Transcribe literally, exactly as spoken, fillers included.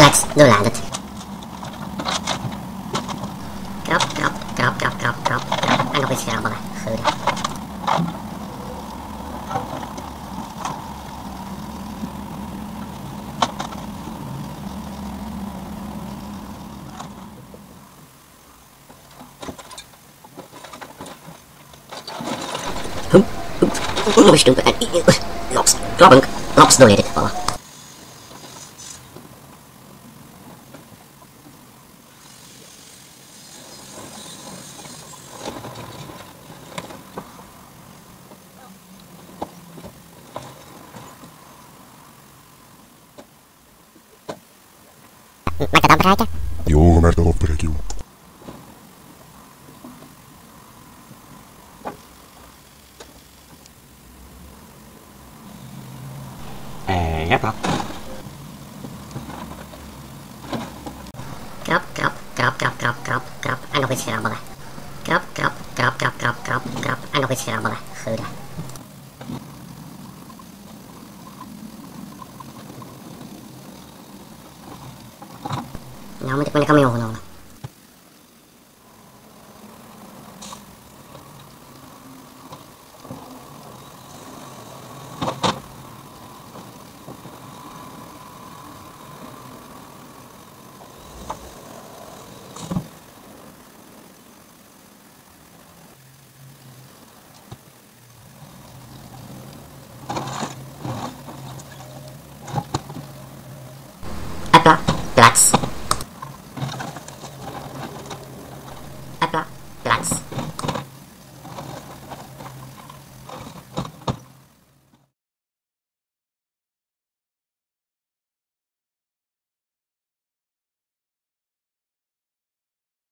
Relax, doorlaat Krap, krap, krap, krap, krap, krap, krap. En nog iets grabbelen. Goed. Nog stoepen en lops, kloppunk, lops door dit vallen. Mag ik dat opbreken? Jo, je mag dat opbreken, joh. Eh, ja, pap. Krap, krap, krap, krap, krap, krap, krap. En nog iets grabbelen. Krap, krap, krap, krap, krap, krap, krap. En nog iets grabbelen. Goed. Nou moet ik mijn camion gaan halen. Hopla, plaats. Hopla, plaats.